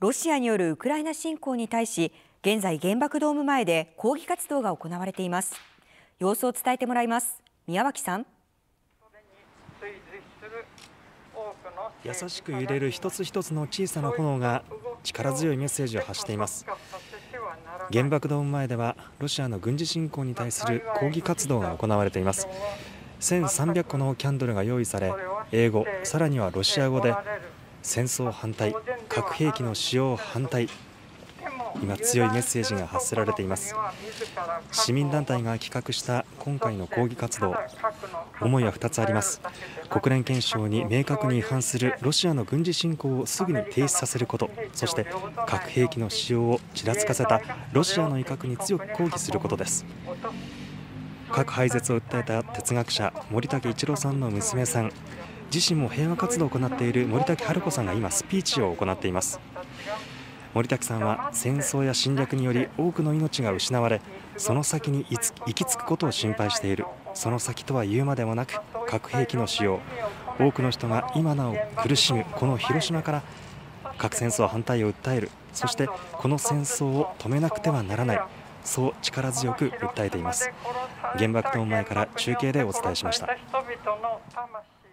ロシアによるウクライナ侵攻に対し、現在原爆ドーム前で抗議活動が行われています。様子を伝えてもらいます。宮脇さん。 優しく揺れる一つ一つの小さな炎が力強いメッセージを発しています。原爆ドーム前ではロシアの軍事侵攻に対する抗議活動が行われています。1300個のキャンドルが用意され、英語、さらにはロシア語で戦争反対、核兵器の使用反対、今強いメッセージが発せられています。市民団体が企画した今回の抗議活動、思いは2つあります。国連憲章に明確に違反するロシアの軍事侵攻をすぐに停止させること、そして核兵器の使用をちらつかせたロシアの威嚇に強く抗議することです。核廃絶を訴えた哲学者森武一郎さんの娘さん、自身も平和活動を行っている森武春子さんが今スピーチを行っています。森武さんは戦争や侵略により多くの命が失われ、その先に行き着くことを心配している。その先とは言うまでもなく核兵器の使用、多くの人が今なお苦しむこの広島から核戦争反対を訴える。そしてこの戦争を止めなくてはならない、そう力強く訴えています。原爆ドーム前から中継でお伝えしました。